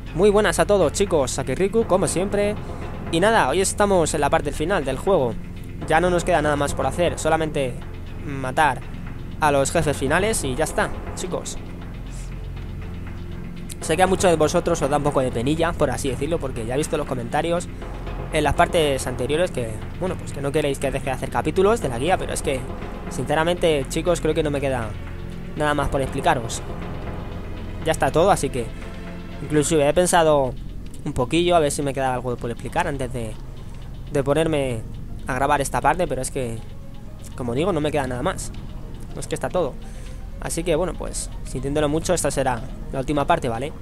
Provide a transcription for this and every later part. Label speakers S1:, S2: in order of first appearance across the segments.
S1: Muy buenas a todos, chicos, aquí Riku, como siempre. Y nada, hoy estamos en la parte final del juego. Ya no nos queda nada más por hacer, solamente matar a los jefes finales y ya está, chicos. Sé que a muchos de vosotros os da un poco de penilla, por así decirlo, porque ya he visto los comentarios en las partes anteriores que, bueno, pues que no queréis que deje de hacer capítulos de la guía, pero es que, sinceramente, chicos, creo que no me queda nada más por explicaros. Ya está todo, así que inclusive he pensado un poquillo a ver si me queda algo por explicar antes de ponerme a grabar esta parte, pero es que, como digo, no me queda nada más. No es que está todo. Así que bueno, pues sintiéndolo mucho, esta será la última parte, ¿vale?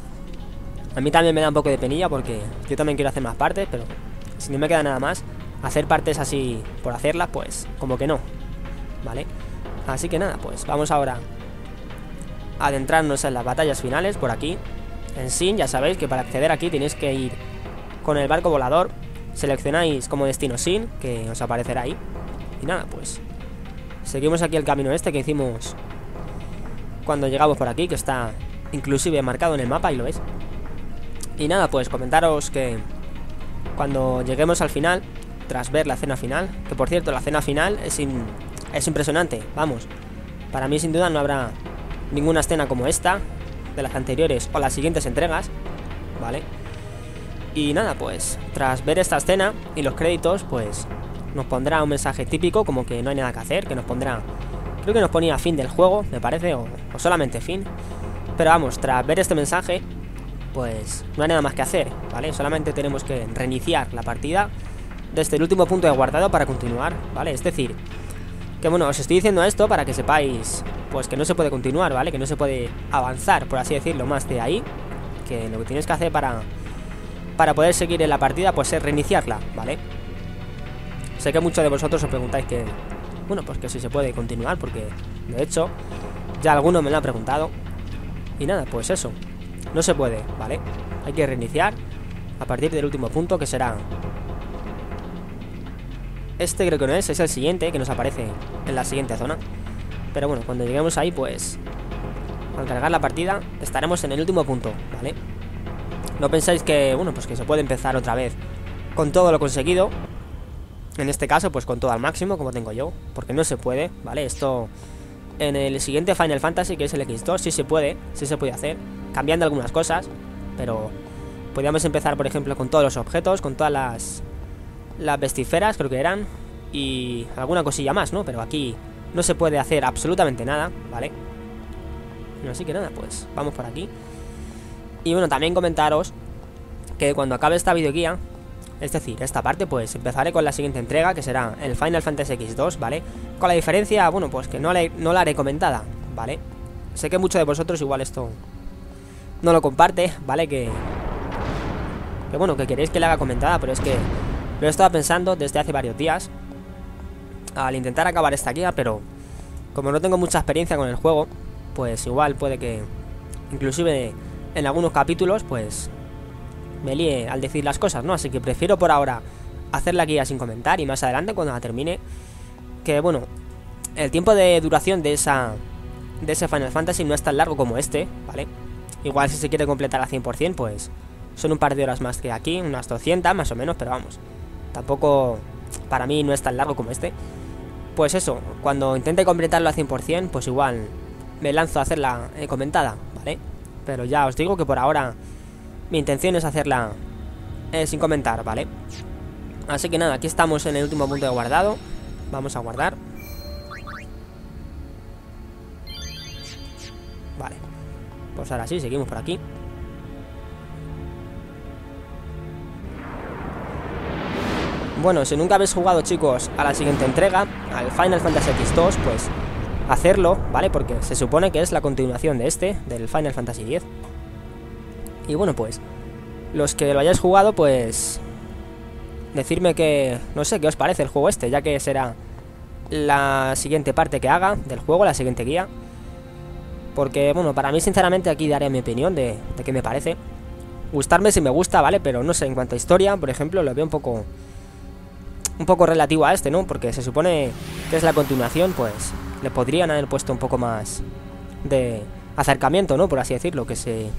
S1: A mí también me da un poco de penilla porque yo también quiero hacer más partes, pero si no me queda nada más, hacer partes así por hacerlas, pues como que no, ¿vale? Así que nada, pues vamos ahora a adentrarnos en las batallas finales por aquí. En Sin, ya sabéis que para acceder aquí tenéis que ir con el barco volador. Seleccionáis como destino Sin, que os aparecerá ahí. Y nada, pues seguimos aquí el camino este que hicimos cuando llegamos por aquí, que está inclusive marcado en el mapa, y lo veis. Y nada, pues comentaros que cuando lleguemos al final, tras ver la escena final, que por cierto la escena final es impresionante, vamos. Para mí sin duda no habrá ninguna escena como esta de las anteriores o las siguientes entregas, ¿vale? Y nada, pues tras ver esta escena y los créditos, pues nos pondrá un mensaje típico como que no hay nada que hacer, que nos pondrá, creo que nos ponía fin del juego, me parece, o solamente fin. Pero vamos, tras ver este mensaje, pues no hay nada más que hacer, ¿vale? Solamente tenemos que reiniciar la partida desde el último punto de guardado para continuar, ¿vale? Es decir, que bueno, os estoy diciendo esto para que sepáis pues que no se puede continuar, ¿vale? Que no se puede avanzar, por así decirlo, más de ahí. Que lo que tienes que hacer para poder seguir en la partida, pues es reiniciarla, ¿vale? Sé que muchos de vosotros os preguntáis que, bueno, pues que si se puede continuar, porque de hecho ya algunos me lo han preguntado. Y nada, pues eso, no se puede, ¿vale? Hay que reiniciar a partir del último punto, que será este, creo que no es el siguiente, que nos aparece en la siguiente zona. Pero bueno, cuando lleguemos ahí, pues al cargar la partida estaremos en el último punto, ¿vale? No pensáis que, bueno, pues que se puede empezar otra vez con todo lo conseguido. En este caso, pues con todo al máximo, como tengo yo, porque no se puede, ¿vale? Esto en el siguiente Final Fantasy, que es el X2, sí se puede hacer, cambiando algunas cosas. Pero podríamos empezar, por ejemplo, con todos los objetos, con todas las vestíferas, creo que eran, y alguna cosilla más, ¿no? Pero aquí no se puede hacer absolutamente nada, ¿vale? Así que nada, pues vamos por aquí. Y bueno, también comentaros que cuando acabe esta videoguía, es decir, esta parte, pues empezaré con la siguiente entrega, que será el Final Fantasy X2, ¿vale? Con la diferencia, bueno, pues que no la haré comentada, ¿vale? Sé que muchos de vosotros igual esto no lo comparte, ¿vale? Que bueno, que queréis que la haga comentada, pero es que lo he estado pensando desde hace varios días al intentar acabar esta guía, pero como no tengo mucha experiencia con el juego, pues igual puede que inclusive en algunos capítulos pues me líe al decir las cosas, ¿no? Así que prefiero por ahora hacer la guía sin comentar, y más adelante cuando la termine, que bueno, el tiempo de duración de ese Final Fantasy no es tan largo como este, ¿vale? Igual si se quiere completar al 100%, pues son un par de horas más que aquí, unas 200 más o menos, pero vamos, tampoco para mí no es tan largo como este. Pues eso, cuando intente completarlo al 100%, pues igual me lanzo a hacerla comentada, ¿vale? Pero ya os digo que por ahora mi intención es hacerla sin comentar, ¿vale? Así que nada, aquí estamos en el último punto de guardado. Vamos a guardar. Vale, pues ahora sí, seguimos por aquí. Bueno, si nunca habéis jugado, chicos, a la siguiente entrega, al Final Fantasy X2, pues hacerlo, ¿vale? Porque se supone que es la continuación de del Final Fantasy X. Y bueno, pues los que lo hayáis jugado, pues decirme que, no sé, qué os parece el juego este, ya que será la siguiente parte que haga del juego, la siguiente guía. Porque, bueno, para mí sinceramente aquí daré mi opinión de qué me parece. Gustarme si me gusta, ¿vale? Pero no sé, en cuanto a historia, por ejemplo, lo veo un poco relativo a este, ¿no? Porque se supone que es la continuación, pues le podrían haber puesto un poco más de acercamiento, ¿no? Por así decirlo, que se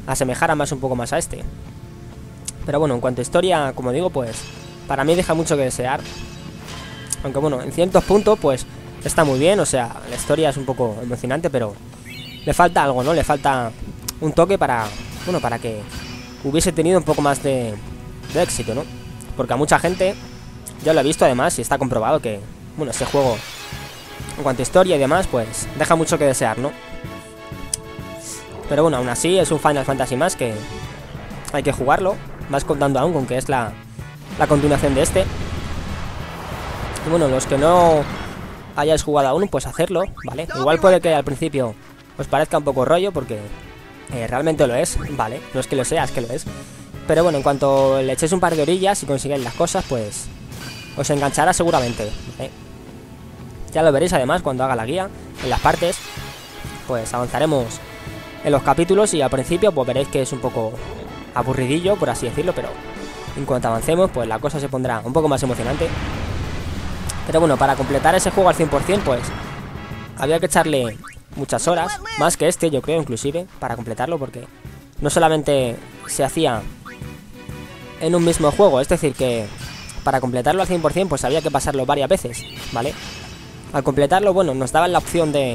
S1: asemejara más un poco más a este. Pero bueno, en cuanto a historia, como digo, pues para mí deja mucho que desear. Aunque bueno, en ciertos puntos pues está muy bien, o sea, la historia es un poco emocionante, pero le falta algo, ¿no? Le falta un toque para, bueno, para que hubiese tenido un poco más de éxito, ¿no? Porque a mucha gente, ya lo he visto además y está comprobado que, bueno, este juego, en cuanto a historia y demás, pues deja mucho que desear, ¿no? Pero bueno, aún así es un Final Fantasy más que hay que jugarlo, más contando aún con que es la continuación de este. Y bueno, los que no hayáis jugado aún, pues hacerlo, ¿vale? Igual puede que al principio os parezca un poco rollo porque realmente lo es, ¿vale? No es que lo sea, es que lo es. Pero bueno, en cuanto le echéis un par de orillas y consigáis las cosas, pues os enganchará seguramente, ¿eh? Ya lo veréis además cuando haga la guía, en las partes, pues avanzaremos en los capítulos y al principio pues veréis que es un poco aburridillo, por así decirlo, pero en cuanto avancemos, pues la cosa se pondrá un poco más emocionante. Pero bueno, para completar ese juego al 100%, pues había que echarle muchas horas, más que este, yo creo, inclusive, para completarlo, porque no solamente se hacía en un mismo juego, es decir, que para completarlo al 100%, pues había que pasarlo varias veces, ¿vale? Al completarlo, bueno, nos daban la opción de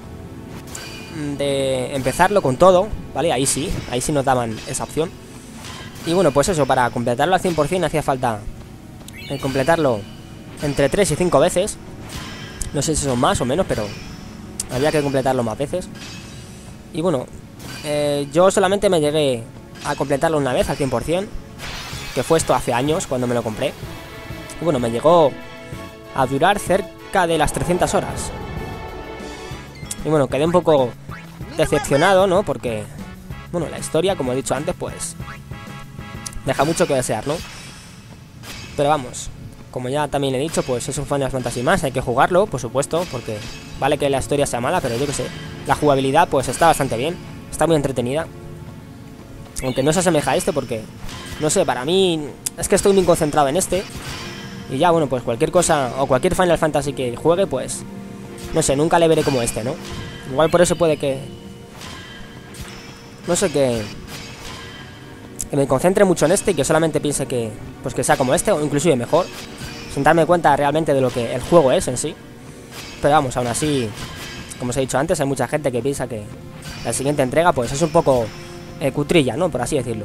S1: empezarlo con todo, ¿vale? Ahí sí nos daban esa opción. Y bueno, pues eso, para completarlo al 100% hacía falta completarlo entre 3 y 5 veces. No sé si son más o menos, pero había que completarlo más veces. Y bueno, yo solamente me llegué a completarlo una vez al 100%, que fue esto hace años, cuando me lo compré. Y bueno, me llegó a durar cerca de las 300 horas. Y bueno, quedé un poco decepcionado, ¿no? Porque, bueno, la historia, como he dicho antes, pues deja mucho que desear, ¿no? Pero vamos, como ya también he dicho, pues es un Final Fantasy más, hay que jugarlo, por supuesto, porque vale que la historia sea mala, pero yo que sé, la jugabilidad pues está bastante bien, está muy entretenida. Aunque no se asemeja a este porque, no sé, para mí es que estoy muy concentrado en este. Y ya, bueno, pues cualquier cosa o cualquier Final Fantasy que juegue, pues no sé, nunca le veré como este, ¿no? Igual por eso puede que, no sé, que me concentre mucho en este y que solamente piense que, pues que sea como este o inclusive mejor, sin darme cuenta realmente de lo que el juego es en sí. Pero vamos, aún así, como os he dicho antes, hay mucha gente que piensa que la siguiente entrega pues es un poco cutrilla, ¿no? Por así decirlo.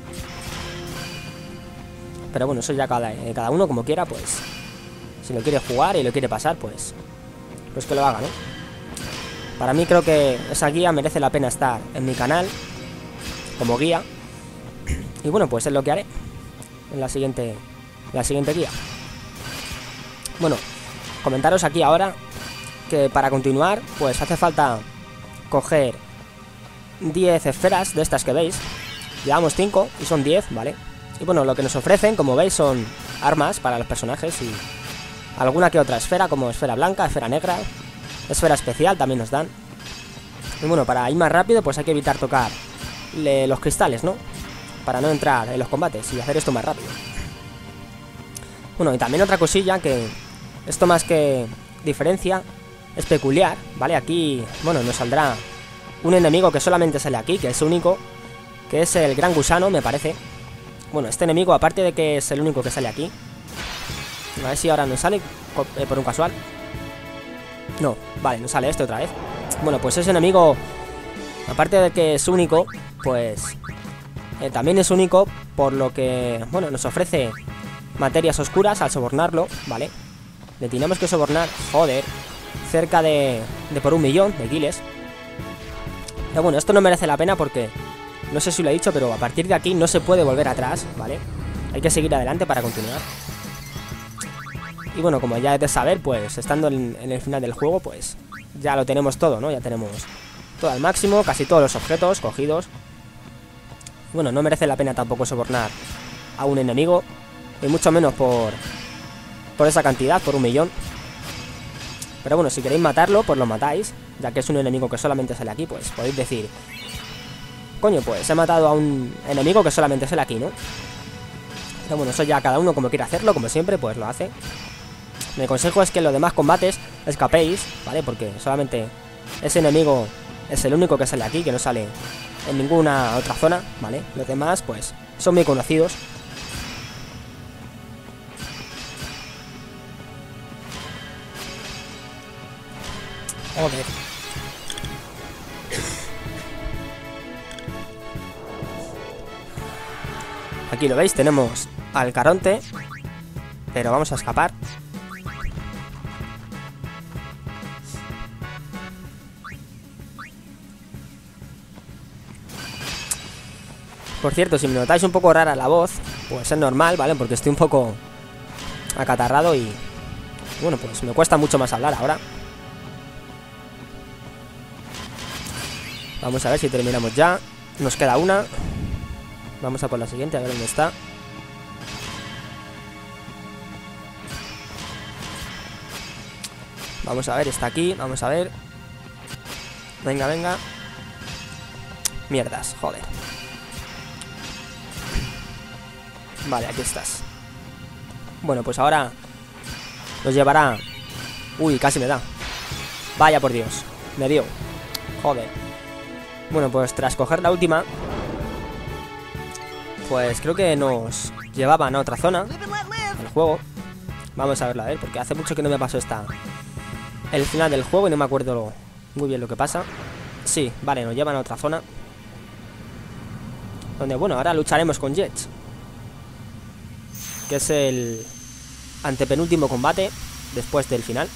S1: Pero bueno, eso ya cada uno como quiera, pues si lo quiere jugar y lo quiere pasar, pues que lo haga, ¿no? Para mí creo que esa guía merece la pena estar en mi canal como guía. Y bueno, pues es lo que haré en la siguiente guía. Bueno, comentaros aquí ahora que para continuar, pues hace falta coger 10 esferas de estas que veis. Llevamos 5 y son 10, ¿vale? Y bueno, lo que nos ofrecen, como veis, son armas para los personajes y alguna que otra esfera, como esfera blanca, esfera negra, esfera especial también nos dan. Y bueno, para ir más rápido, pues hay que evitar tocar los cristales, ¿no? Para no entrar en los combates y hacer esto más rápido. Bueno, y también otra cosilla que esto más que diferencia es peculiar, ¿vale? Aquí, bueno, nos saldrá un enemigo que solamente sale aquí, que es único, que es el gran gusano, me parece. Bueno, este enemigo, aparte de que es el único que sale aquí, a ver si ahora nos sale por un casual. No, vale, nos sale este otra vez. Bueno, pues ese enemigo, aparte de que es único, pues también es único por lo que, bueno, nos ofrece materias oscuras al sobornarlo, ¿vale? Le tenemos que sobornar, joder, cerca de por 1.000.000 de guiles. Pero bueno, esto no merece la pena porque, no sé si lo he dicho, pero a partir de aquí no se puede volver atrás, ¿vale? Hay que seguir adelante para continuar. Y bueno, como ya es de saber, pues estando en el final del juego, pues ya lo tenemos todo, ¿no? Ya tenemos todo al máximo, casi todos los objetos cogidos. Bueno, no merece la pena tampoco sobornar a un enemigo, y mucho menos por esa cantidad, por 1.000.000. Pero bueno, si queréis matarlo, pues lo matáis, ya que es un enemigo que solamente sale aquí, pues podéis decir, coño, pues he matado a un enemigo que solamente sale aquí, ¿no? Pero bueno, eso ya cada uno como quiera hacerlo, como siempre, pues lo hace. Mi consejo es que en los demás combates escapéis, ¿vale? Porque solamente ese enemigo es el único que sale aquí, que no sale en ninguna otra zona, ¿vale? Los demás, pues, son muy conocidos. Joder. Aquí lo veis, tenemos al Caronte, pero vamos a escapar. Por cierto, si me notáis un poco rara la voz, pues es normal, ¿vale? Porque estoy un poco acatarrado y... bueno, pues me cuesta mucho más hablar ahora. Vamos a ver si terminamos ya. Nos queda una. Vamos a por la siguiente, a ver dónde está. Vamos a ver, está aquí, vamos a ver. Venga, venga. Mierdas, joder. Vale, aquí estás. Bueno, pues ahora nos llevará... uy, casi me da. Vaya por Dios, me dio. Joder. Bueno, pues tras coger la última, pues creo que nos llevaban a otra zona del juego. Vamos a verla, a ver, porque hace mucho que no me pasó el final del juego y no me acuerdo muy bien lo que pasa. Sí, vale, nos llevan a otra zona donde, bueno, ahora lucharemos con Jets, que es el antepenúltimo combate después del final.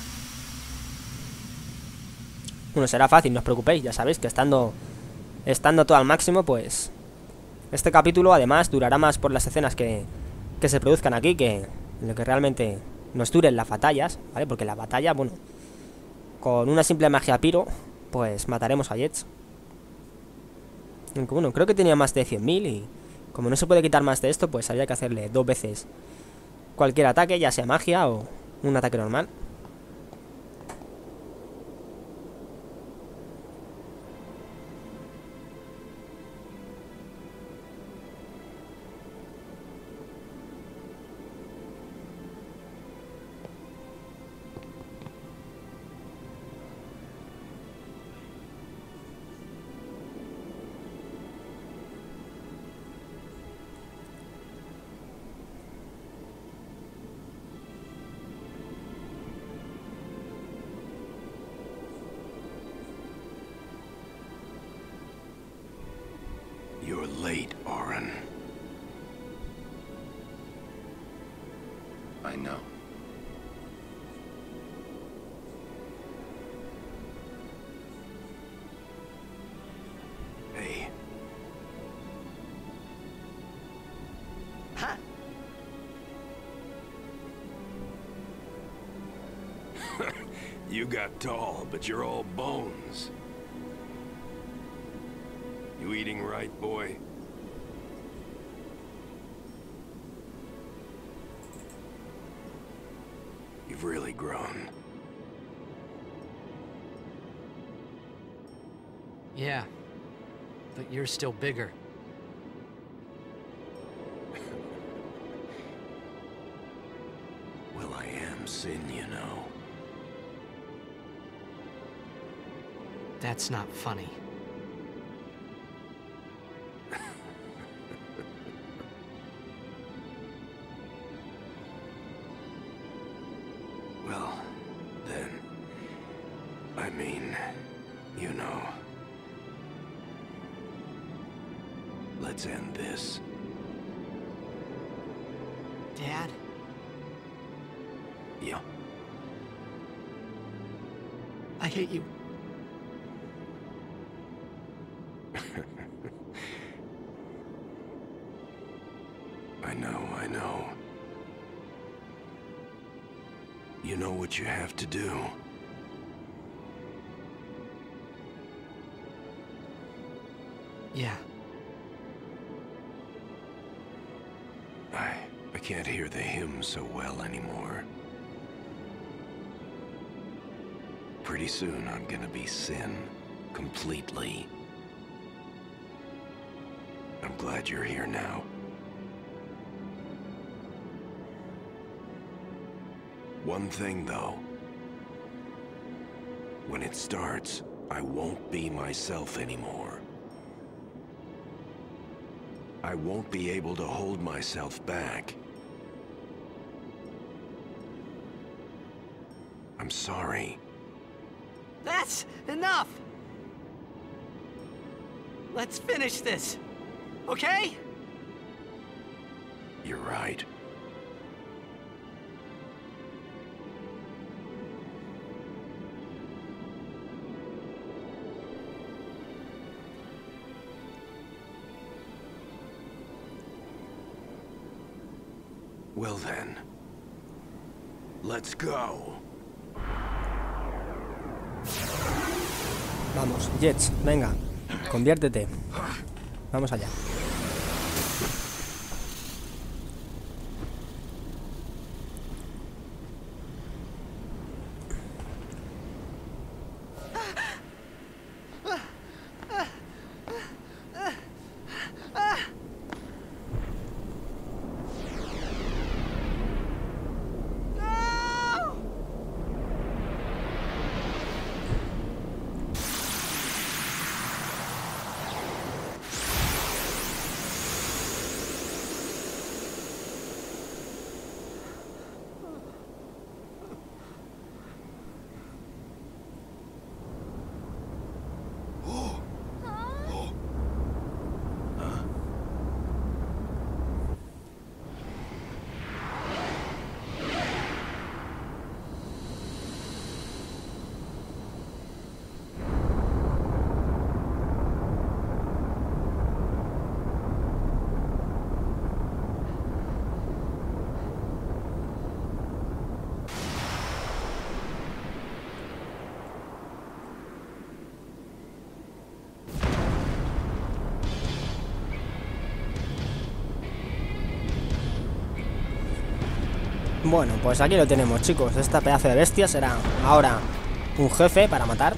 S1: Bueno, será fácil, no os preocupéis, ya sabéis que estando todo al máximo, pues este capítulo además durará más por las escenas que se produzcan aquí, que lo que realmente nos duren las batallas, ¿vale? Porque la batalla, bueno, con una simple magia piro, pues mataremos a Jets. Aunque bueno, creo que tenía más de 100.000 y como no se puede quitar más de esto, pues habría que hacerle 2 veces cualquier ataque, ya sea magia o un ataque normal.
S2: You're late, Auron. I know. Hey.
S3: Huh?
S2: You got tall, but you're all bones. You eating right, boy? You've really grown.
S3: Yeah, but you're still bigger.
S2: Well, I am Sin, you know.
S3: That's not funny.
S2: Well, then, I mean, you know. Let's end this.
S3: Dad?
S2: Yeah.
S3: I hate you.
S2: I know. You know what you have to do.
S3: Yeah.
S2: I can't hear the hymn so well anymore. Pretty soon I'm gonna be Sin, completely. I'm glad you're here now. One thing, though. When it starts, I won't be myself anymore. I won't be able to hold myself back. I'm sorry.
S3: That's enough! Let's finish this, okay?
S2: You're right. Well then, let's go.
S1: Vamos, Jets, venga, conviértete. Vamos allá. Bueno, pues aquí lo tenemos, chicos. Esta pedazo de bestia será ahora un jefe para matar.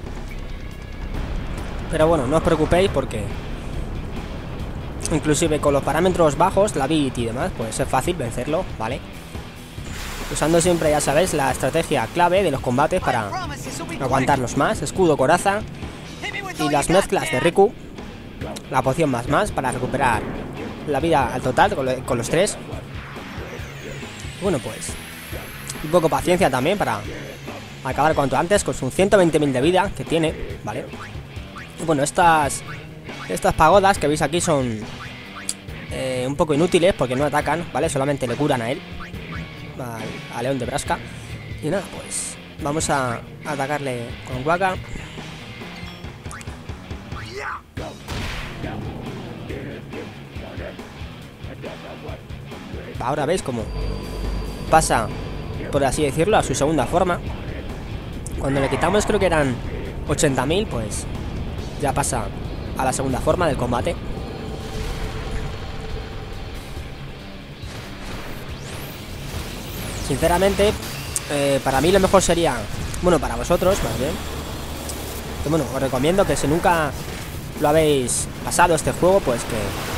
S1: Pero bueno, no os preocupéis porque inclusive con los parámetros bajos, la bit y demás, pues es fácil vencerlo, ¿vale? Usando siempre, ya sabéis, la estrategia clave de los combates para aguantarlos más. Escudo, coraza y las mezclas de Riku. La poción más para recuperar la vida al total con los tres. Bueno, pues un poco paciencia también para acabar cuanto antes con sus 120.000 de vida que tiene, ¿vale? Y bueno, estas pagodas que veis aquí son un poco inútiles porque no atacan, ¿vale? Solamente le curan a él, a León de Braska. Y nada, pues vamos a atacarle con Waka. Ahora veis cómo pasa, por así decirlo, a su segunda forma. Cuando le quitamos, creo que eran 80.000, pues ya pasa a la segunda forma del combate. Sinceramente, para mí lo mejor sería, bueno, para vosotros más bien, que bueno, os recomiendo que si nunca lo habéis pasado este juego, pues que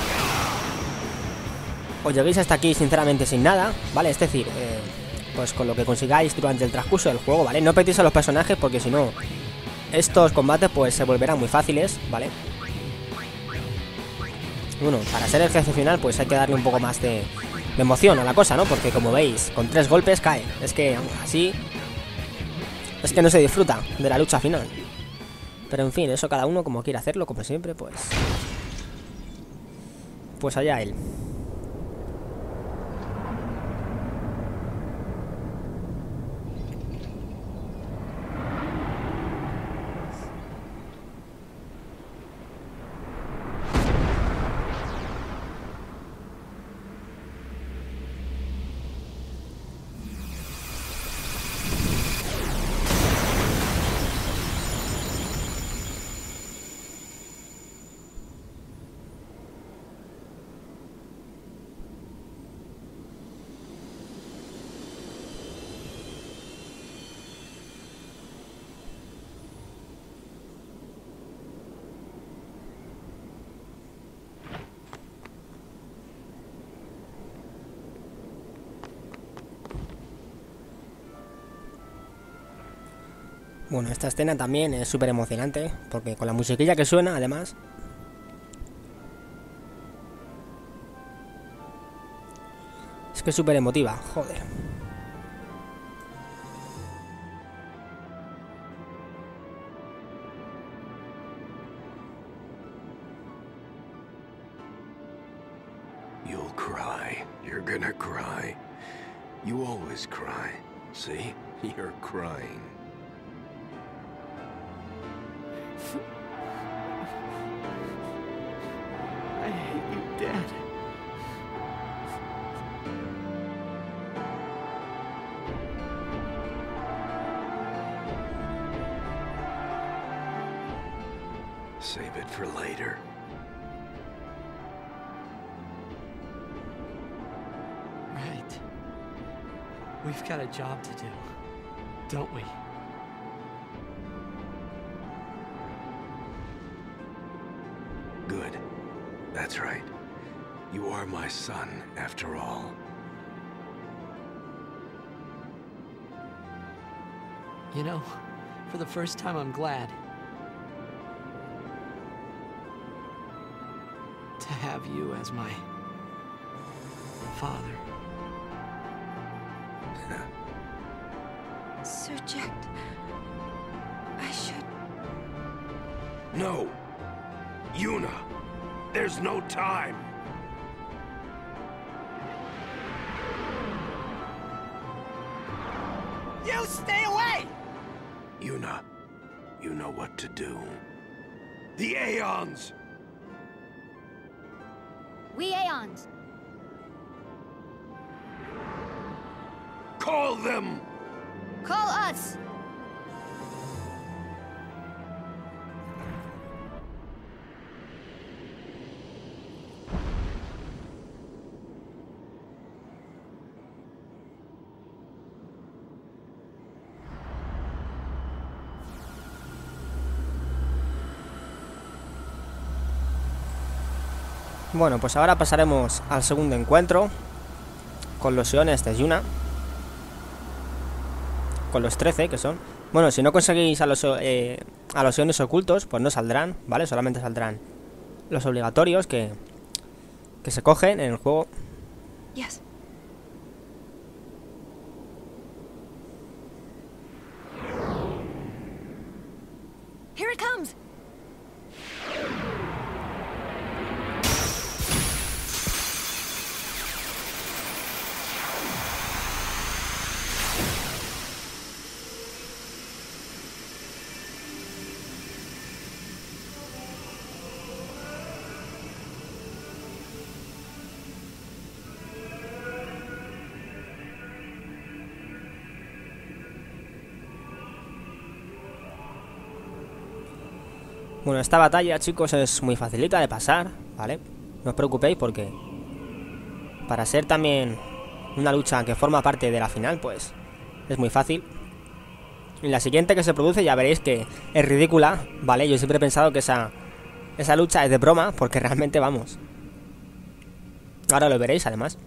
S1: os lleguéis hasta aquí sinceramente sin nada, ¿vale? Es decir, pues con lo que consigáis durante el transcurso del juego, ¿vale? No petéis a los personajes porque si no, estos combates pues se volverán muy fáciles, ¿vale? Bueno, para ser el jefe final pues hay que darle un poco más de emoción a la cosa, ¿no? Porque como veis, con 3 golpes cae. Es que así es que no se disfruta de la lucha final. Pero en fin, eso cada uno como quiera hacerlo, como siempre, pues allá él. Bueno, esta escena también es súper emocionante, porque con la musiquilla que suena, además, Es que es súper emotiva, joder.
S2: You'll cry. You're gonna cry. You always cry. See? You're crying.
S3: I hate you, Dad.
S2: Save it for later.
S3: Right. We've got a job to do, don't we?
S2: Good. That's right. You are my son, after all.
S3: You know, for the first time, I'm glad to have you as my father.
S4: Sir Jack, I should...
S2: No! Yuna! There's no time!
S3: You stay away!
S2: Yuna, you know what to do. The Aeons!
S4: We Aeons.
S2: Call them!
S4: Call us!
S1: Bueno, pues ahora pasaremos al segundo encuentro con los Eones de Yuna. Con los 13 que son. Bueno, si no conseguís a los Eones ocultos, pues no saldrán, ¿vale? Solamente saldrán los obligatorios que se cogen en el juego.
S4: Yes. Here it comes.
S1: Bueno, esta batalla, chicos, es muy facilita de pasar, ¿vale? No os preocupéis porque para ser también una lucha que forma parte de la final, pues es muy fácil. Y la siguiente que se produce ya veréis que es ridícula, ¿vale? Yo siempre he pensado que esa lucha es de broma, porque realmente, vamos, ahora lo veréis además.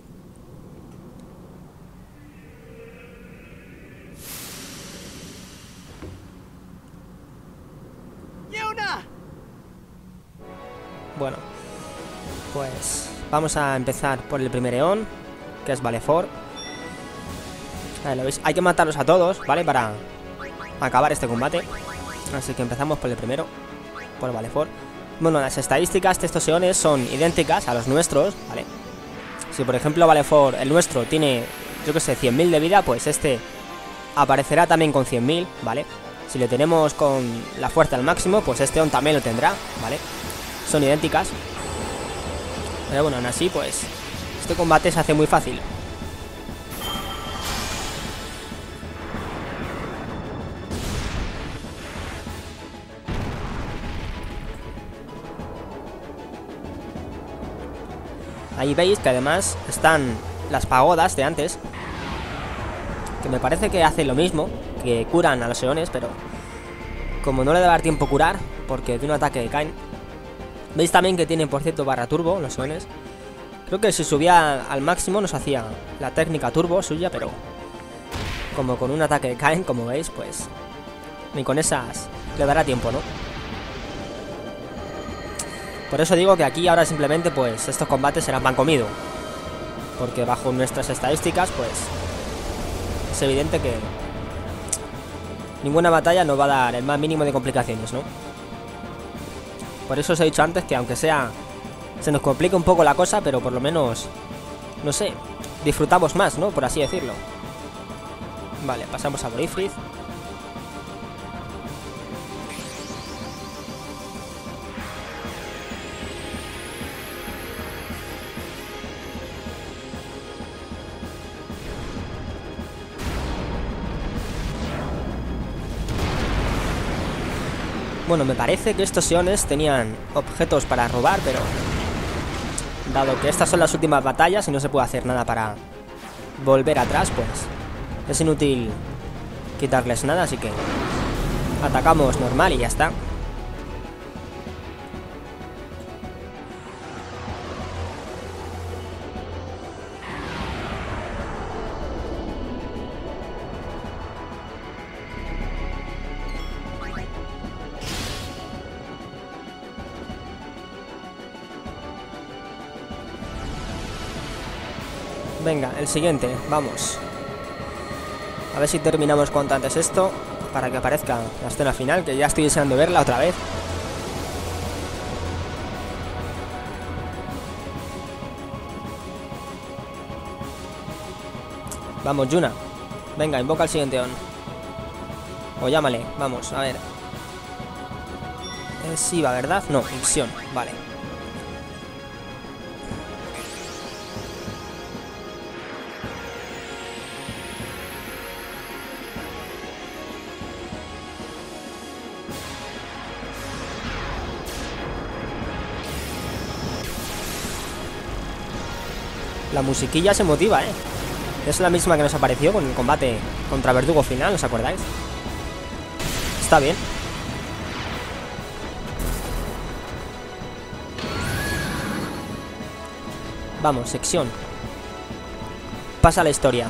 S1: Bueno, pues vamos a empezar por el primer Eón, que es Valefor. ¿Lo veis? Hay que matarlos a todos, ¿vale? Para acabar este combate. Así que empezamos por el primero, por Valefor. Bueno, las estadísticas de estos Eones son idénticas a los nuestros, ¿vale? Si por ejemplo Valefor, el nuestro, tiene, yo que sé, 100.000 de vida, pues este aparecerá también con 100.000, ¿vale? Si le tenemos con la fuerza al máximo, pues este Eón también lo tendrá, ¿vale? Son idénticas. Pero bueno, aún así, pues este combate se hace muy fácil. Ahí veis que además están las pagodas de antes, que me parece que hacen lo mismo, que curan a los Eones, pero como no le debe dar tiempo a curar, porque de un ataque caen. Veis también que tienen, por cierto, barra turbo los Eones. Creo que si subía al máximo nos hacía la técnica turbo suya, pero como con un ataque caen, como veis, pues ni con esas le dará tiempo, ¿no? Por eso digo que aquí ahora simplemente pues estos combates serán pan comido. Porque bajo nuestras estadísticas, pues es evidente que ninguna batalla nos va a dar el más mínimo de complicaciones, ¿no? Por eso os he dicho antes que aunque sea se nos complica un poco la cosa, pero por lo menos, no sé, disfrutamos más, ¿no? Por así decirlo. Vale, pasamos a por Ifrit. Bueno, me parece que estos Siones tenían objetos para robar, pero dado que estas son las últimas batallas y no se puede hacer nada para volver atrás, pues es inútil quitarles nada, así que atacamos normal y ya está. Venga, el siguiente, vamos. A ver si terminamos cuanto antes esto, para que aparezca la escena final, que ya estoy deseando verla otra vez. Vamos, Yuna. Venga, invoca al siguiente on. O llámale, vamos, a ver. Es Iva, ¿verdad? No, Ixion, vale. La musiquilla se motiva, ¿eh? Es la misma que nos apareció con el combate contra Verdugo final, ¿os acordáis? Está bien. Vamos, sección. Pasa la historia.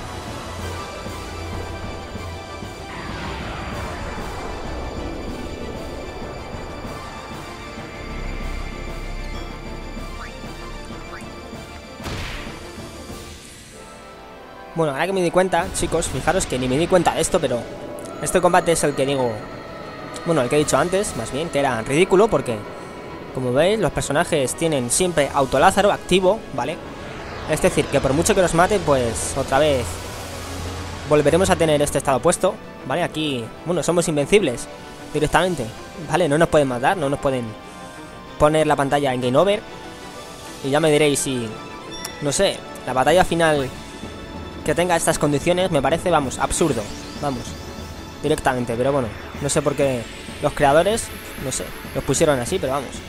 S1: Bueno, ahora que me di cuenta, chicos, fijaros que ni me di cuenta de esto, pero este combate es el que digo... Bueno, el que he dicho antes, más bien, que era ridículo porque, como veis, los personajes tienen siempre autolázaro activo, ¿vale? Es decir, que por mucho que nos maten, pues otra vez volveremos a tener este estado puesto, ¿vale? Aquí, bueno, somos invencibles directamente, ¿vale? No nos pueden matar, no nos pueden poner la pantalla en Game Over. Y ya me diréis si, no sé, la batalla final... que tenga estas condiciones me parece, vamos, absurdo. Vamos, directamente, pero bueno, no sé por qué los creadores, no sé, los pusieron así, pero vamos.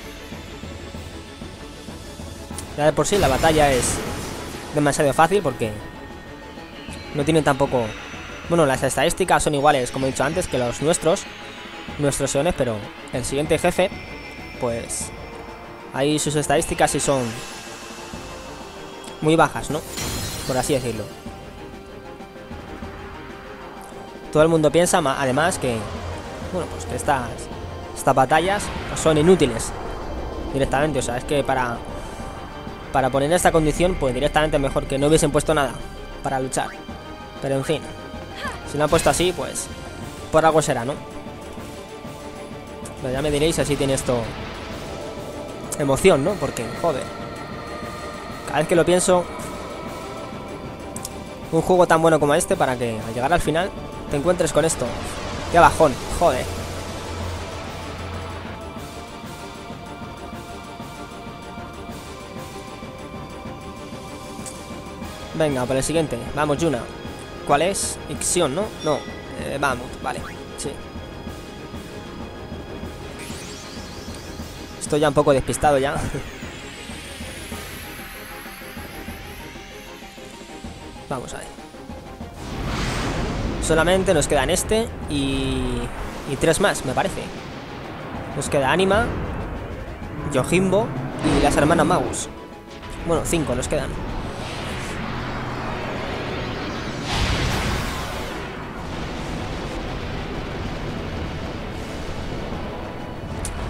S1: Ya de por sí la batalla es demasiado fácil porque no tienen tampoco... Bueno, las estadísticas son iguales, como he dicho antes, que los nuestros Siones, pero el siguiente jefe, pues ahí sus estadísticas sí son muy bajas, ¿no? Por así decirlo. Todo el mundo piensa, además, que... Bueno, pues que estas batallas pues son inútiles directamente, o sea, es que para poner esta condición, pues directamente mejor que no hubiesen puesto nada para luchar. Pero en fin, si lo han puesto así, pues por algo será, ¿no? Pero ya me diréis, así tiene esto emoción, ¿no? Porque, joder, cada vez que lo pienso, un juego tan bueno como este, para que al llegar al final te encuentres con esto. Qué bajón, joder. Venga, por el siguiente. Vamos, Yuna. ¿Cuál es? Ixion, ¿no? No, vamos, vale. Sí. Estoy ya un poco despistado ya. Vamos a ver. Solamente nos quedan este y 3 más, me parece. Nos queda Anima, Yojimbo y las hermanas Magus. Bueno, 5 nos quedan.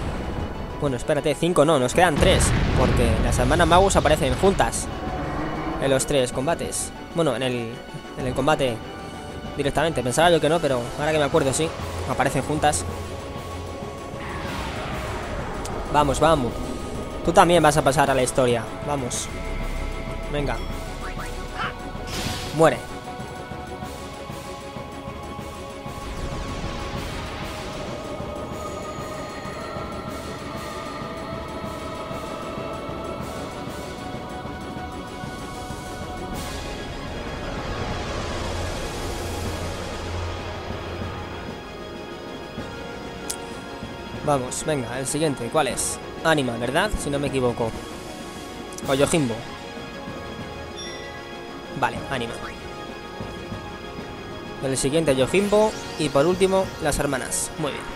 S1: Bueno, espérate, 5 no, nos quedan 3, porque las hermanas Magus aparecen juntas en los 3 combates. Bueno, en el combate directamente. Pensaba yo que no, pero ahora que me acuerdo sí. Aparecen juntas. Vamos, vamos. Tú también vas a pasar a la historia. Vamos. Venga. Muere. Vamos, venga, el siguiente, ¿cuál es? Anima, ¿verdad? Si no me equivoco. O Yojimbo. Vale, Anima. El siguiente, Yojimbo. Y por último, las hermanas. Muy bien.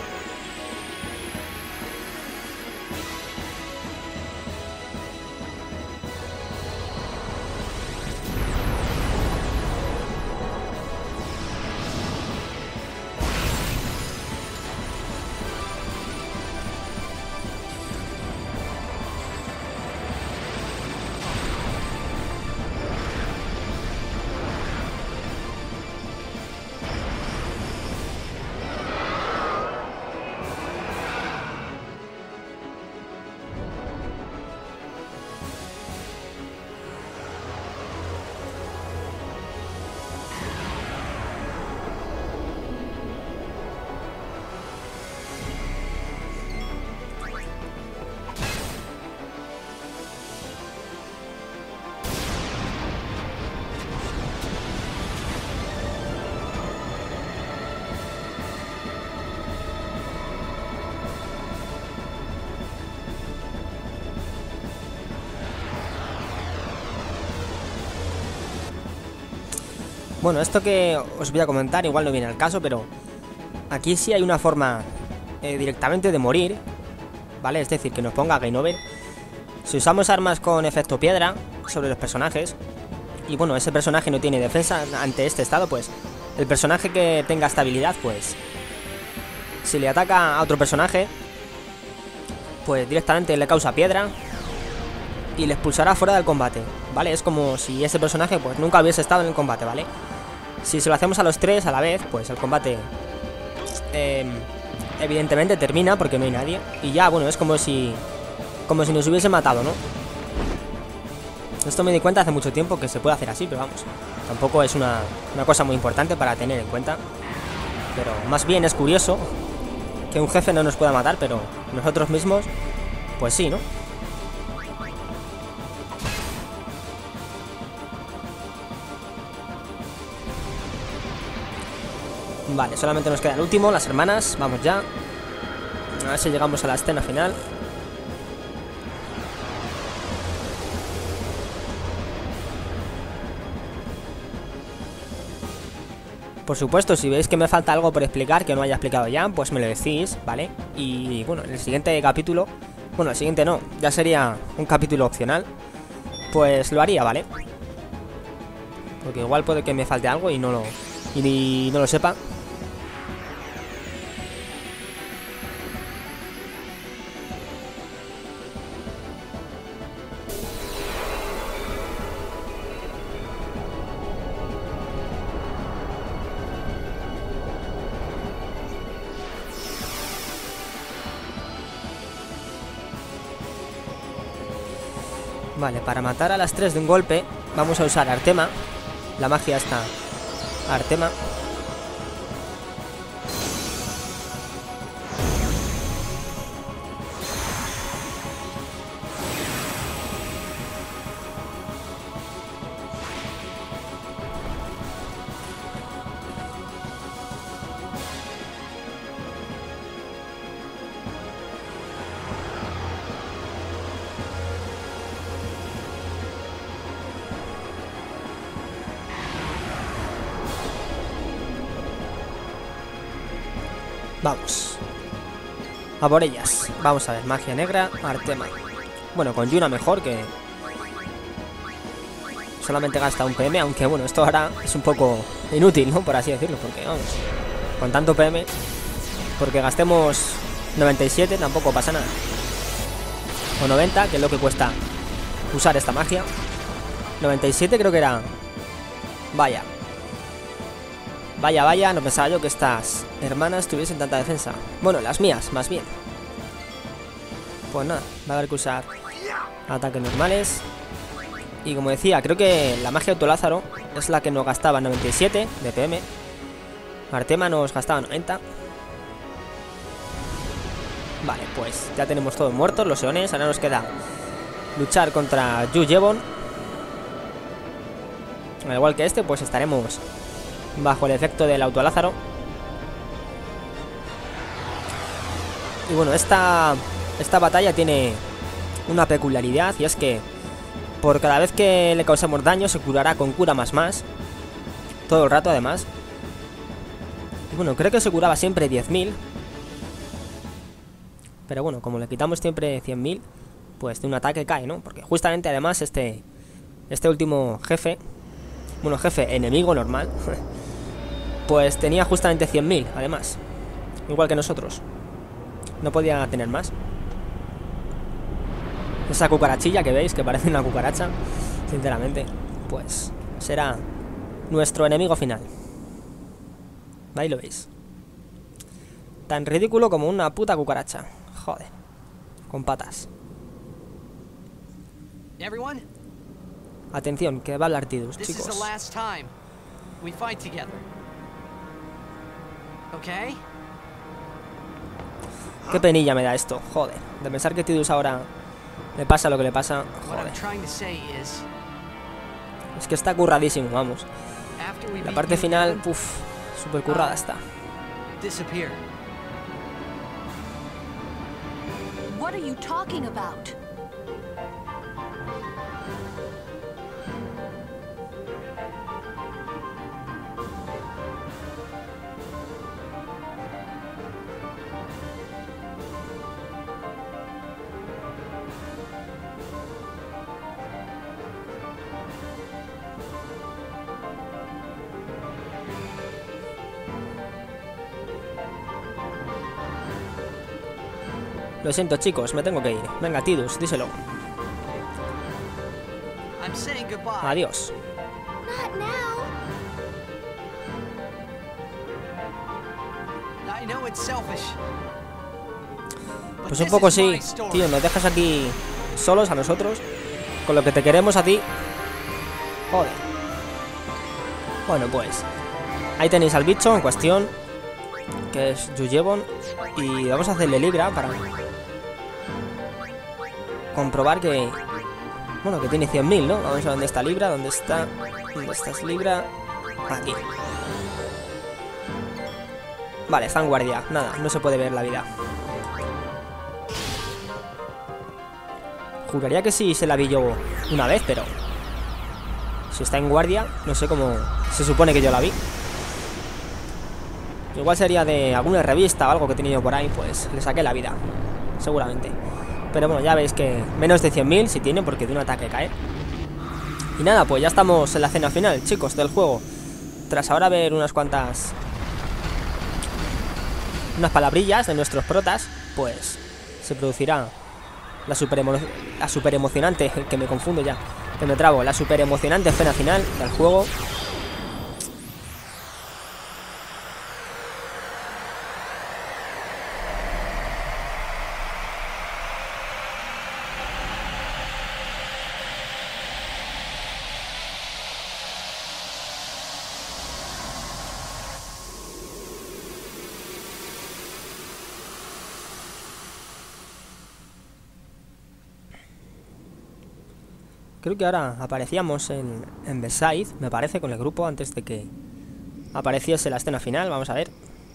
S1: Bueno, esto que os voy a comentar igual no viene al caso, pero aquí sí hay una forma directamente de morir, ¿vale? Es decir, que nos ponga Game Over. Si usamos armas con efecto piedra sobre los personajes, y bueno, ese personaje no tiene defensa ante este estado, pues el personaje que tenga estabilidad, pues si le ataca a otro personaje, pues directamente le causa piedra y le expulsará fuera del combate, ¿vale? Es como si ese personaje pues nunca hubiese estado en el combate, ¿vale? Si se lo hacemos a los 3 a la vez, pues el combate evidentemente termina porque no hay nadie. Y ya, bueno, es como si nos hubiese matado, ¿no? Esto me di cuenta hace mucho tiempo que se puede hacer así, pero vamos, tampoco es una cosa muy importante para tener en cuenta. Pero más bien es curioso que un jefe no nos pueda matar, pero nosotros mismos, pues sí, ¿no? Vale, solamente nos queda el último, las hermanas. Vamos ya. A ver si llegamos a la escena final. Por supuesto, si veis que me falta algo por explicar que no haya explicado ya, pues me lo decís, ¿vale? Y bueno, en el siguiente capítulo, bueno, el siguiente no, ya sería un capítulo opcional, pues lo haría, ¿vale? Porque igual puede que me falte algo y no lo sepa. Vale, para matar a las 3 de un golpe vamos a usar Artema. La magia está Artema. Vamos a por ellas. Vamos a ver, magia negra, Artema. Bueno, con Yuna mejor, que solamente gasta un PM. Aunque bueno, esto ahora es un poco inútil, ¿no? Por así decirlo, porque vamos, con tanto PM, porque gastemos 97 tampoco pasa nada. O 90, que es lo que cuesta usar esta magia. 97 creo que era. Vaya. Vaya, vaya, no pensaba yo que estas hermanas tuviesen tanta defensa. Bueno, las mías, más bien. Pues nada, va a haber que usar ataques normales. Y como decía, creo que la magia Autolázaro es la que nos gastaba 97 de PM. Artema nos gastaba 90. Vale, pues ya tenemos todos muertos, los eones. Ahora nos queda luchar contra Yu Jevon. Al igual que este, pues estaremos bajo el efecto del Autolázaro. Y bueno, esta batalla tiene una peculiaridad, y es que por cada vez que le causemos daño se curará con cura más. Todo el rato además. Y bueno, creo que se curaba siempre 10.000. Pero bueno, como le quitamos siempre 100.000, pues de un ataque cae, ¿no? Porque justamente además este último jefe, bueno, jefe enemigo normal, pues tenía justamente 100.000 además. Igual que nosotros. No podía tener más. Esa cucarachilla que veis, que parece una cucaracha, sinceramente, pues será nuestro enemigo final. Ahí lo veis. Tan ridículo como una puta cucaracha. Joder. Con patas.
S3: Everyone,
S1: Atención, que va a hablar Tidus,
S3: this is
S1: chicos.
S3: the last time we fight together. Okay?
S1: Qué penilla me da esto, joder. De pensar que Tidus ahora le pasa lo que le pasa,
S3: What I'm
S1: joder.
S3: trying to say is,
S1: Es que está curradísimo, vamos.
S3: after we
S1: La
S3: beat
S1: parte
S3: you,
S1: final,
S3: Kevin,
S1: puf, súper currada está.
S3: disappear.
S4: What are you talking about?
S1: Lo siento, chicos, me tengo que ir. Venga, Tidus, díselo.
S3: I'm saying goodbye.
S1: Adiós.
S4: Not now.
S3: I know it's selfish. but
S1: Pues un
S3: this
S1: poco
S3: is my
S1: sí,
S3: story.
S1: tío, nos dejas aquí solos a nosotros, con lo que te queremos a ti. Joder. Bueno, pues ahí tenéis al bicho en cuestión, que es Yu Jevon. Y vamos a hacerle libra para comprobar que, bueno, que tiene 100.000, ¿no? Vamos a ver dónde está libra, dónde está libra. Aquí. Vale, está en guardia. Nada, no se puede ver la vida. Juraría que sí se la vi yo una vez, pero si está en guardia, no sé cómo se supone que yo la vi. Igual sería de alguna revista o algo que he tenido por ahí, pues le saqué la vida, seguramente. Pero bueno, ya veis que menos de 100.000 si tiene, porque de un ataque cae. Y nada, pues ya estamos en la escena final, chicos, del juego. Tras ahora ver unas palabrillas de nuestros protas, pues se producirá la super emocionante, que me confundo ya, que me trabo, la super emocionante escena final del juego. Creo que ahora aparecíamos en Versailles, me parece, con el grupo, antes de que apareciese la escena final. Vamos a ver.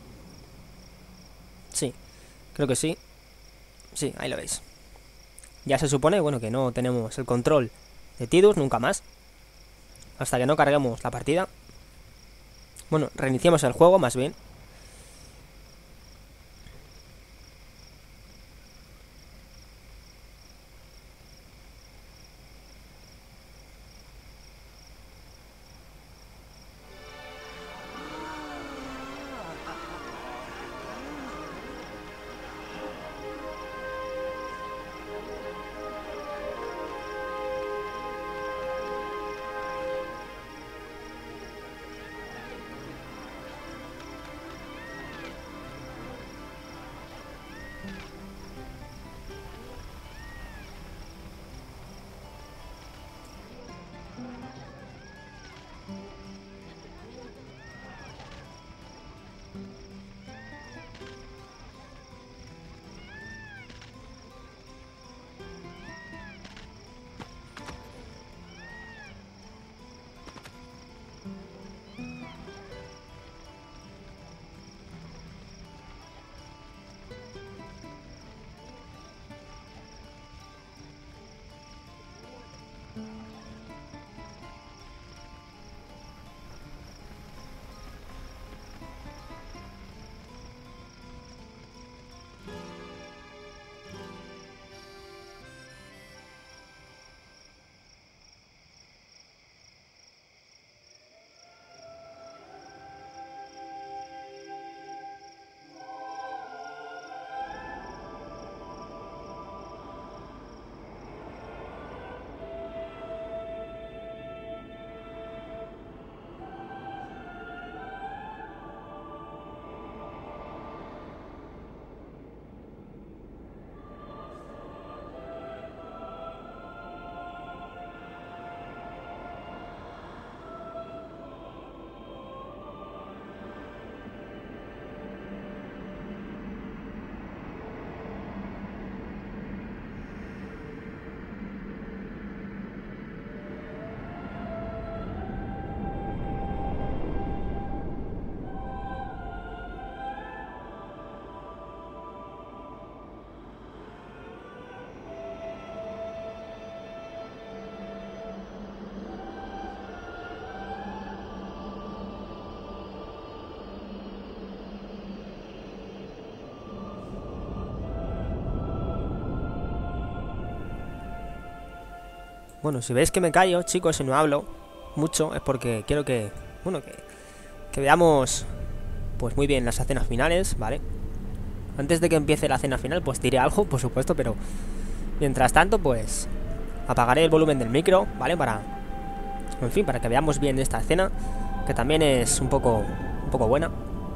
S1: Sí, creo que sí. Sí, ahí lo veis. Ya se supone, bueno, que no tenemos el control de Tidus nunca más, hasta que no carguemos la partida. Bueno, reiniciemos el juego, más bien. Bueno, si veis que me callo, chicos, y no hablo mucho, es porque quiero que, bueno, que veamos, pues muy bien las escenas finales, ¿vale? Antes de que empiece la escena final, pues diré algo, por supuesto, pero mientras tanto, pues apagaré el volumen del micro, ¿vale? En fin, para que veamos bien esta escena, que también es un poco buena.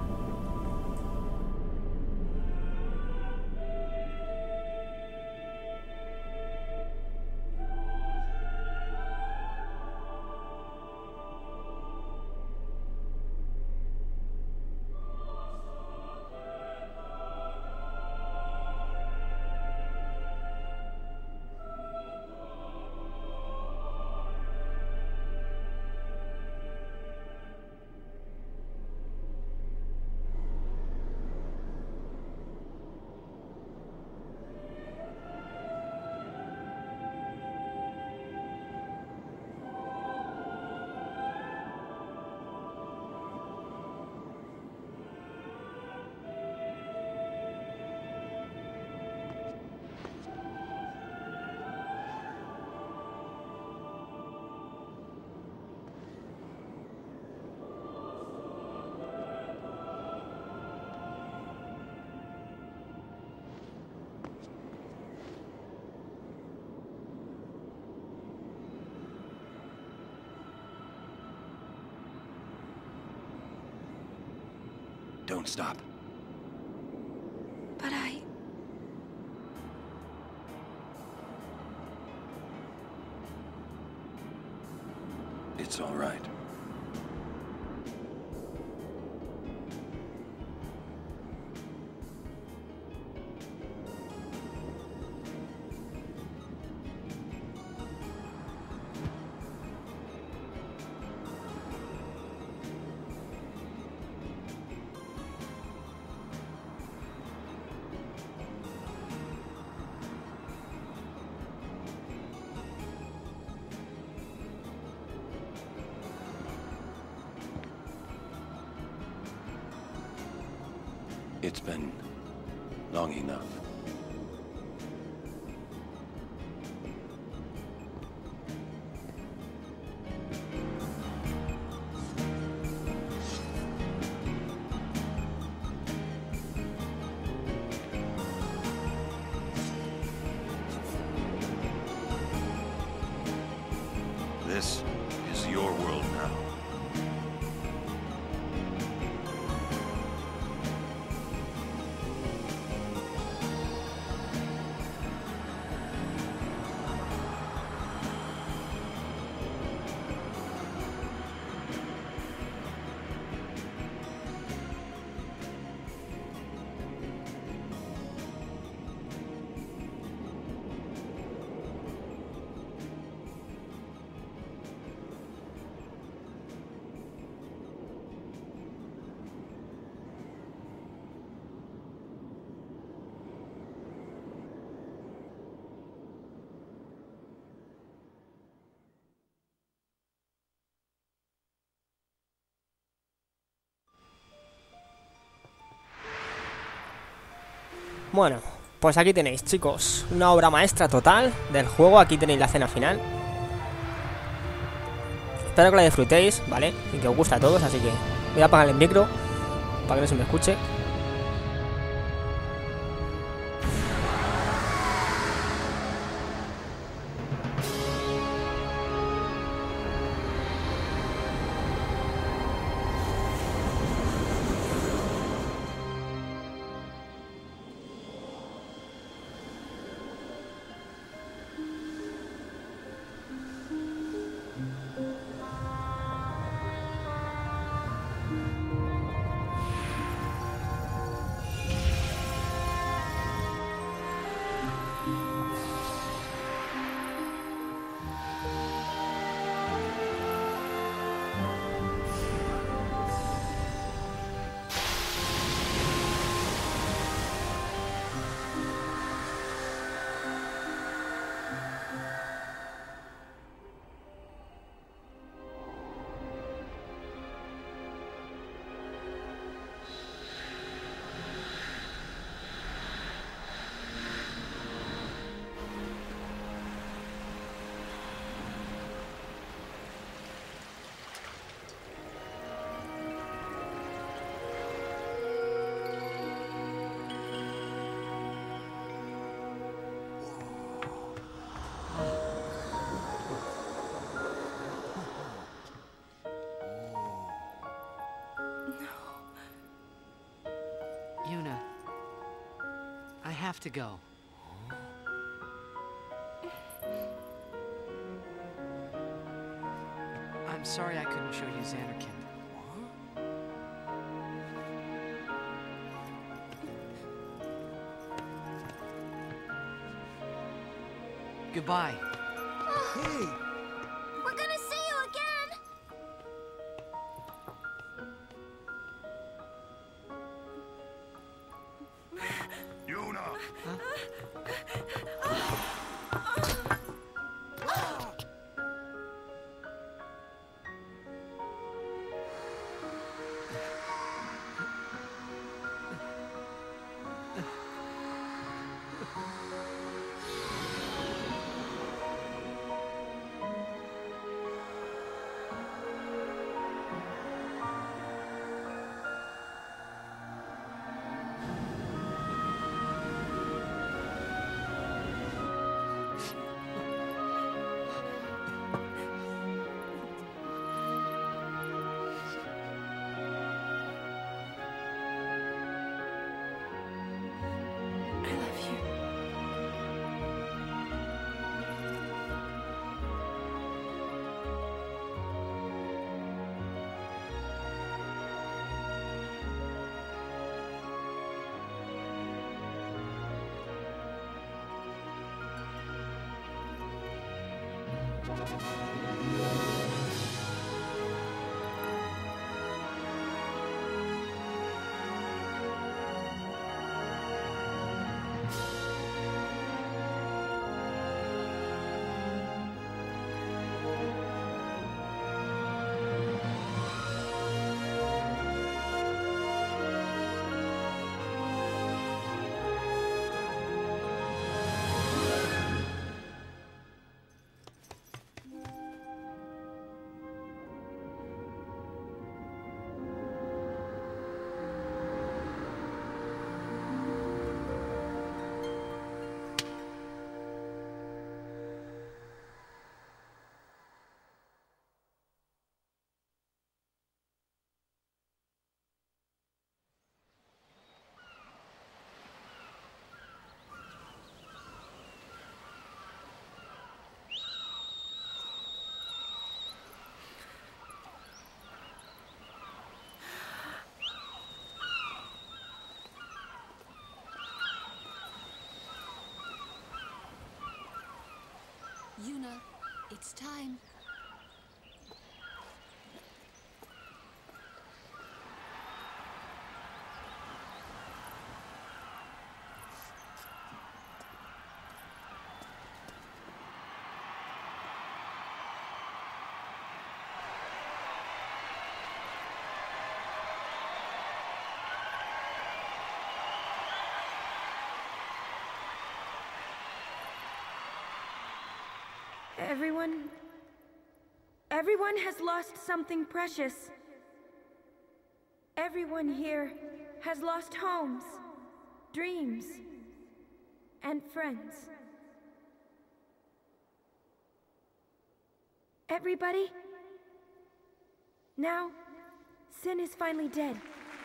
S2: Don't stop.
S4: But
S2: It's all right. It's been long enough. This is your world now.
S1: Bueno, pues aquí tenéis, chicos, una obra maestra total del juego. Aquí tenéis la escena final. Espero que la disfrutéis, ¿vale? Y que os guste a todos, así que voy a apagar el micro para que no se me escuche.
S3: have to go. I'm sorry I couldn't show you Xanarkand. Goodbye.
S2: Hey!
S4: We're gonna see you again!
S2: Yuna!
S4: I love you. Yuna, it's time.
S5: Everyone has lost something precious. Everyone here has lost homes, dreams, and friends. Everybody? Now, Sin is finally dead.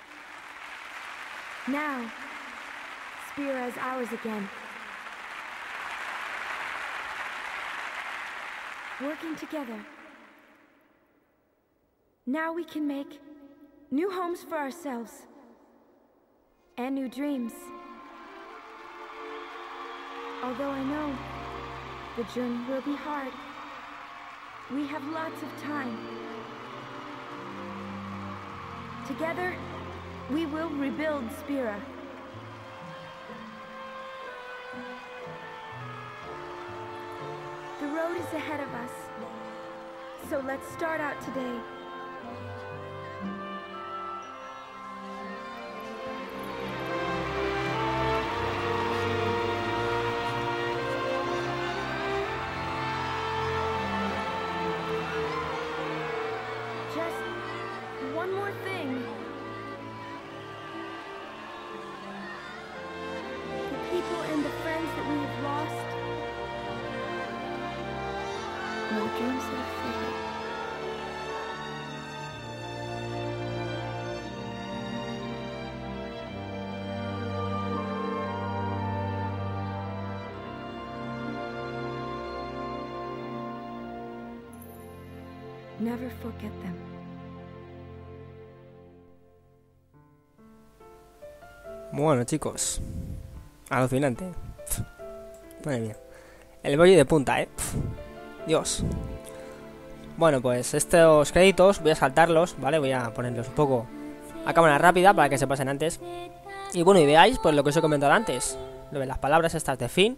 S5: Now, Spira is ours again. Working together. Now we can make new homes for ourselves. And new dreams. Although I know the journey will be hard, we have lots of time. Together, we will rebuild Spira. The road is ahead of us, so let's start out today. Just one more thing. The people and the friends that we have lost. No dreams that have faded. Never forget them.
S1: Bueno, chicos, alucinante. Madre mía. El bollo de punta, Dios. Bueno, pues estos créditos voy a saltarlos, ¿vale? Voy a ponerlos un poco a cámara rápida para que se pasen antes. Y bueno, y veáis pues lo que os he comentado antes, lo de las palabras estas de fin.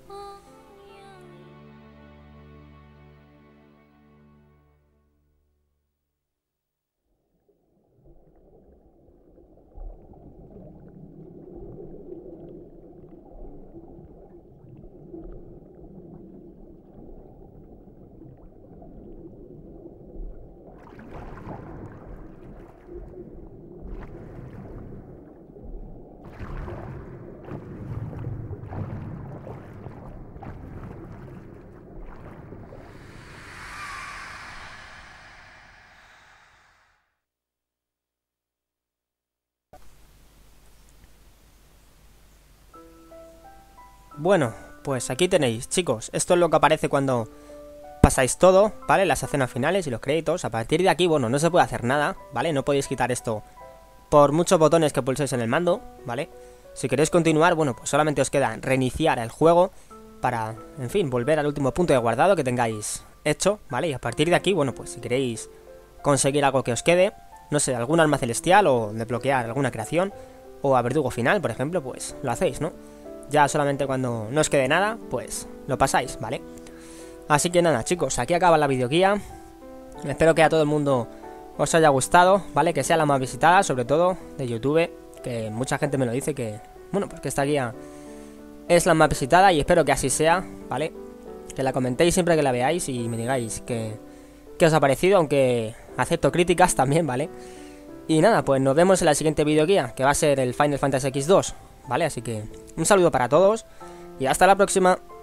S1: Bueno, pues aquí tenéis, chicos, esto es lo que aparece cuando pasáis todo, ¿vale? Las escenas finales y los créditos. A partir de aquí, bueno, no se puede hacer nada, ¿vale? No podéis quitar esto por muchos botones que pulséis en el mando, ¿vale? Si queréis continuar, bueno, pues solamente os queda reiniciar el juego para, en fin, volver al último punto de guardado que tengáis hecho, ¿vale? Y a partir de aquí, bueno, pues si queréis conseguir algo que os quede, no sé, algún arma celestial o desbloquear alguna creación o a verdugo final, por ejemplo, pues lo hacéis, ¿no? Ya solamente cuando no os quede nada, pues lo pasáis, ¿vale? Así que nada, chicos, aquí acaba la videoguía. Espero que a todo el mundo os haya gustado, ¿vale? Que sea la más visitada, sobre todo de YouTube, que mucha gente me lo dice que, bueno, pues que esta guía es la más visitada y espero que así sea, ¿vale? Que la comentéis siempre que la veáis y me digáis qué os ha parecido, aunque acepto críticas también, ¿vale? Y nada, pues nos vemos en la siguiente videoguía, que va a ser el Final Fantasy X2, ¿vale? Así que un saludo para todos y hasta la próxima.